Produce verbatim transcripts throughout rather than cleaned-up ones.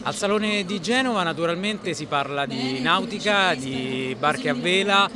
Al Salone di Genova naturalmente si parla di nautica, di barche a vela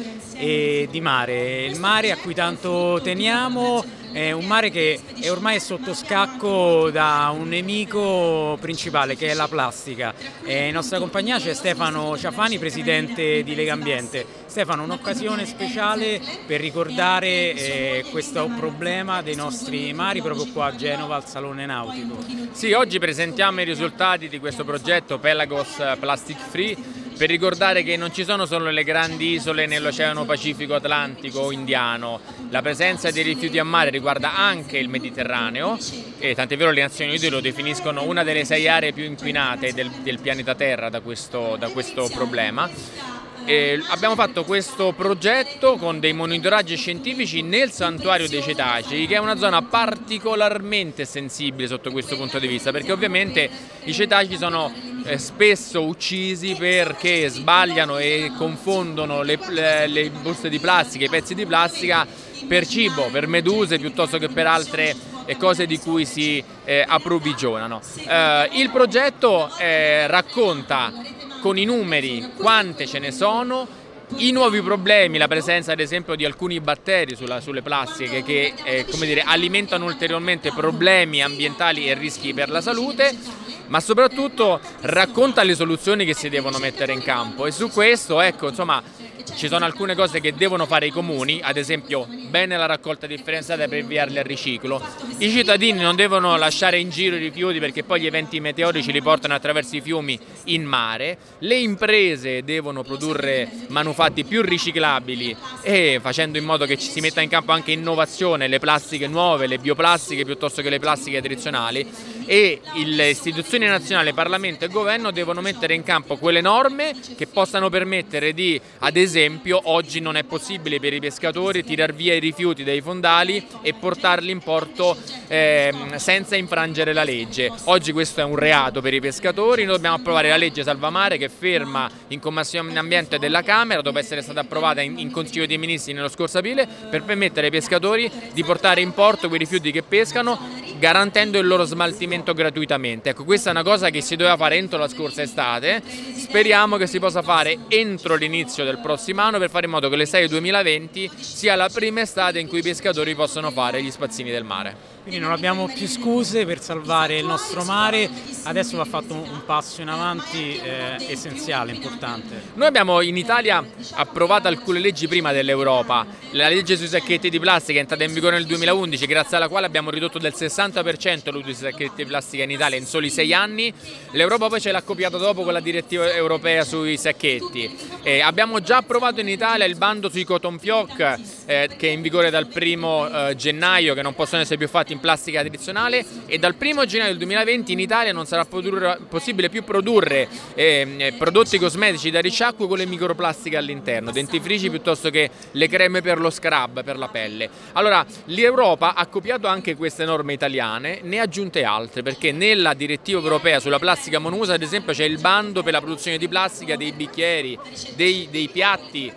e di mare. Il mare a cui tanto teniamo è un mare che è ormai sotto scacco da un nemico principale che è la plastica. E in nostra compagnia c'è Stefano Ciafani, presidente di Legambiente. Stefano, un'occasione speciale per ricordare eh, questo problema dei nostri mari proprio qua a Genova al Salone Nautico. Sì, oggi presentiamo i risultati di questo progetto Pelagos Plastic Free per ricordare che non ci sono solo le grandi isole nell'Oceano Pacifico, Atlantico o Indiano. La presenza dei rifiuti a mare riguarda anche il Mediterraneo e tant'è vero le Nazioni Unite lo definiscono una delle sei aree più inquinate del, del pianeta Terra da questo, da questo problema. E abbiamo fatto questo progetto con dei monitoraggi scientifici nel santuario dei cetacei, che è una zona particolarmente sensibile sotto questo punto di vista, perché ovviamente i cetacei sono eh, spesso uccisi perché sbagliano e confondono le, le, le buste di plastica, i pezzi di plastica per cibo, per meduse piuttosto che per altre cose di cui si eh, approvvigionano. Eh, il progetto eh, racconta con i numeri quante ce ne sono, i nuovi problemi, la presenza ad esempio di alcuni batteri sulla, sulle plastiche che eh, come dire, alimentano ulteriormente problemi ambientali e rischi per la salute, ma soprattutto racconta le soluzioni che si devono mettere in campo e su questo ecco insomma ci sono alcune cose che devono fare i comuni, ad esempio bene la raccolta differenziata per inviarli al riciclo. I cittadini non devono lasciare in giro i rifiuti perché poi gli eventi meteorici li portano attraverso i fiumi in mare. Le imprese devono produrre manufatti più riciclabili e facendo in modo che ci si metta in campo anche innovazione, le plastiche nuove, le bioplastiche piuttosto che le plastiche tradizionali. E le istituzioni nazionali, Parlamento e Governo devono mettere in campo quelle norme che possano permettere di, ad esempio, oggi non è possibile per i pescatori tirar via i rifiuti dai fondali e portarli in porto eh, senza infrangere la legge. Oggi questo è un reato per i pescatori, noi dobbiamo approvare la legge Salvamare che è ferma in Commissione Ambiente della Camera, dopo essere stata approvata in, in Consiglio dei Ministri nello scorso aprile, per permettere ai pescatori di portare in porto quei rifiuti che pescano garantendo il loro smaltimento gratuitamente. Ecco, questa è una cosa che si doveva fare entro la scorsa estate, speriamo che si possa fare entro l'inizio del prossimo anno per fare in modo che l'estate duemilaventi sia la prima estate in cui i pescatori possono fare gli spazzini del mare. Quindi non abbiamo più scuse per salvare il nostro mare, adesso va fatto un passo in avanti eh, essenziale, importante. Noi abbiamo in Italia approvato alcune leggi prima dell'Europa, la legge sui sacchetti di plastica è entrata in vigore nel duemilaundici, grazie alla quale abbiamo ridotto del sessanta per cento l'uso di sacchetti di plastica in Italia in soli sei anni, l'Europa poi ce l'ha copiato dopo con la direttiva europea sui sacchetti. Eh, abbiamo già approvato in Italia il bando sui cotton fioc eh, che è in vigore dal primo eh, gennaio, che non possono essere più fatti in plastica tradizionale e dal primo gennaio del duemilaventi in Italia non sarà possibile più produrre eh, prodotti cosmetici da risciacquo con le microplastiche all'interno, dentifrici piuttosto che le creme per lo scrub, per la pelle. Allora l'Europa ha copiato anche queste norme italiane, ne ha aggiunte altre perché nella direttiva europea sulla plastica monouso ad esempio c'è il bando per la produzione di plastica dei bicchieri, dei, dei piatti.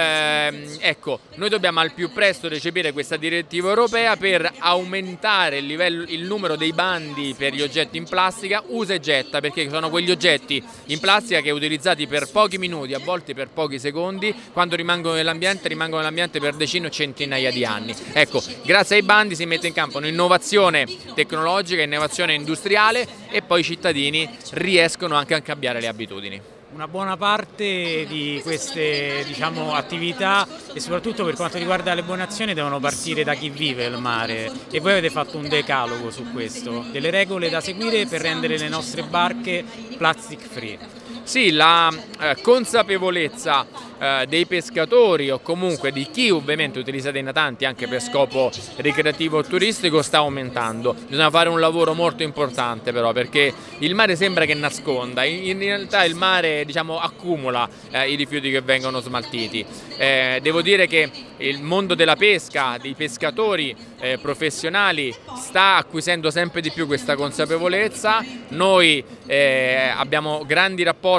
Eh, ecco, noi dobbiamo al più presto recepire questa direttiva europea per aumentare il, livello, il numero dei bandi per gli oggetti in plastica usa e getta, perché sono quegli oggetti in plastica che utilizzati per pochi minuti, a volte per pochi secondi, quando rimangono nell'ambiente rimangono nell'ambiente per decine o centinaia di anni. Ecco, grazie ai bandi si mette in campo un'innovazione tecnologica, innovazione industriale e poi i cittadini riescono anche a cambiare le abitudini. Una buona parte di queste diciamo, attività e soprattutto per quanto riguarda le buone azioni devono partire da chi vive il mare e voi avete fatto un decalogo su questo, delle regole da seguire per rendere le nostre barche plastic free. Sì, la eh, consapevolezza eh, dei pescatori o comunque di chi ovviamente utilizza dei natanti anche per scopo ricreativo o turistico sta aumentando. Bisogna fare un lavoro molto importante però perché il mare sembra che nasconda, in, in realtà il mare diciamo, accumula eh, i rifiuti che vengono smaltiti. Eh, devo dire che il mondo della pesca, dei pescatori eh, professionali sta acquisendo sempre di più questa consapevolezza. Noi eh, abbiamo grandi rapporti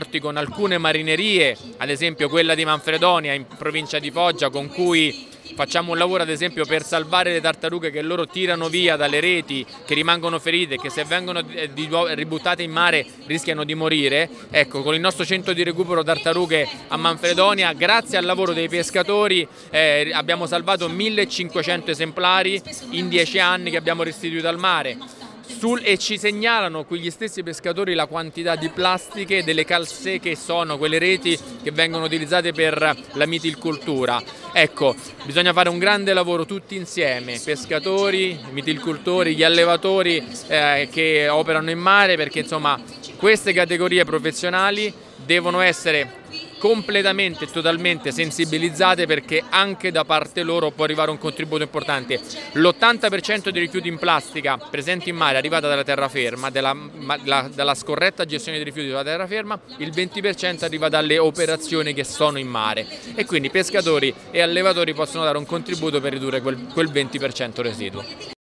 rapporti con alcune marinerie, ad esempio quella di Manfredonia in provincia di Foggia, con cui facciamo un lavoro ad esempio per salvare le tartarughe che loro tirano via dalle reti, che rimangono ferite, che se vengono di nuovo ributtate in mare rischiano di morire. Ecco, con il nostro centro di recupero tartarughe a Manfredonia, grazie al lavoro dei pescatori, eh, abbiamo salvato millecinquecento esemplari in dieci anni che abbiamo restituito al mare. Sul, e ci segnalano quegli stessi pescatori la quantità di plastiche delle calze, che sono quelle reti che vengono utilizzate per la mitilcultura. Ecco, bisogna fare un grande lavoro tutti insieme, pescatori, mitilcultori, gli allevatori eh, che operano in mare, perché insomma queste categorie professionali devono essere completamente e totalmente sensibilizzate, perché anche da parte loro può arrivare un contributo importante. L'ottanta per cento dei rifiuti in plastica presenti in mare arrivata dalla terraferma, dalla, la, dalla scorretta gestione dei rifiuti dalla terraferma, il venti per cento arriva dalle operazioni che sono in mare, e quindi pescatori e allevatori possono dare un contributo per ridurre quel, quel venti per cento residuo.